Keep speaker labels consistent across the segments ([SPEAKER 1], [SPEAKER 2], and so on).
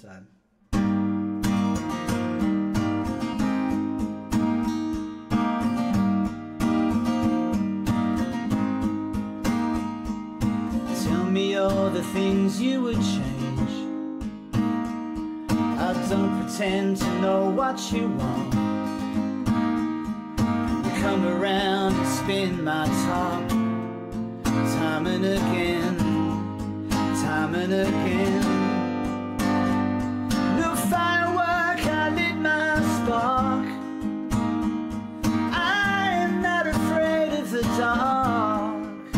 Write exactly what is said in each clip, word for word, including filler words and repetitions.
[SPEAKER 1] side. Tell me all the things you would change. I don't pretend to know what you want. You come around and spin my top, time and again, time and again. No firework, I lit my spark. I am not afraid of the dark.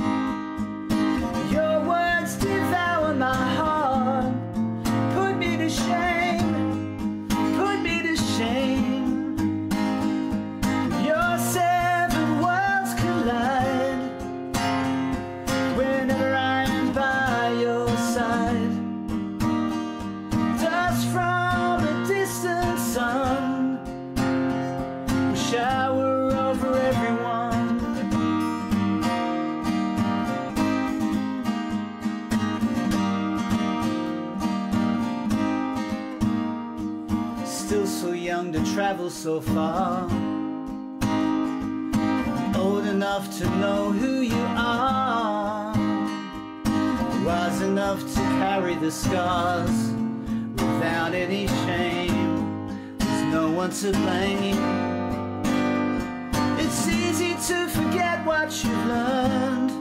[SPEAKER 1] Your words devour my heart. Put me to shame, put me to shame. Your seven worlds collide whenever I'm by your side. Dust from a distant sun will shower over everyone. Still so young to travel so far, old enough to know who you are, wise enough to carry the scars without any shame. There's no one to blame. It's easy to forget what you've learned,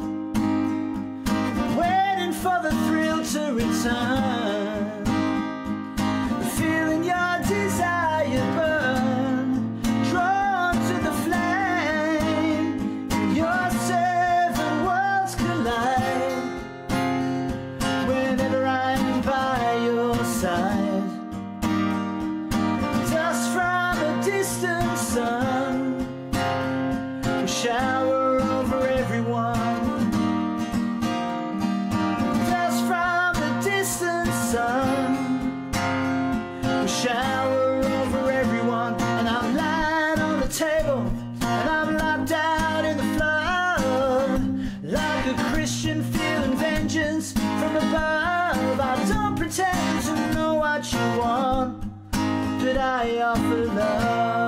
[SPEAKER 1] waiting for the thrill to return. Feeling your desire burn, drawn to the flame. Your seven worlds collide whenever I'm by your side. Dust from a distant sun will shower over everyone. Dust from a distant sun shower over everyone. And I'm lying on the table, and I'm locked out in the flood, like a Christian feeling vengeance from above. I don't pretend to know what you want, but I offer love.